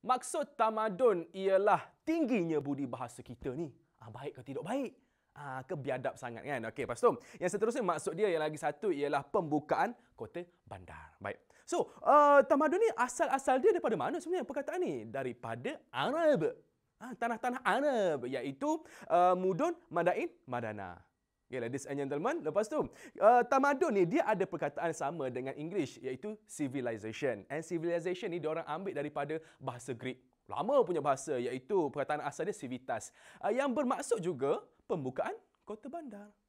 Maksud tamadun ialah tingginya budi bahasa kita ni. Baik ke tidak baik? Ke biadab sangat kan? Okey, lepas tu yang seterusnya maksud dia yang lagi satu ialah pembukaan kota bandar. Baik. So, tamadun ni asal-asal dia daripada mana sebenarnya perkataan ni? Daripada Arab. Tanah-tanah Arab, iaitu Mudun, Madain, Madana. Okay, ladies and gentlemen. Lepas tu, tamadun ni dia ada perkataan sama dengan English, iaitu civilization. And civilization ni diorang ambil daripada bahasa Greek. Lama punya bahasa, iaitu perkataan asal dia civitas. Yang bermaksud juga pembukaan kota bandar.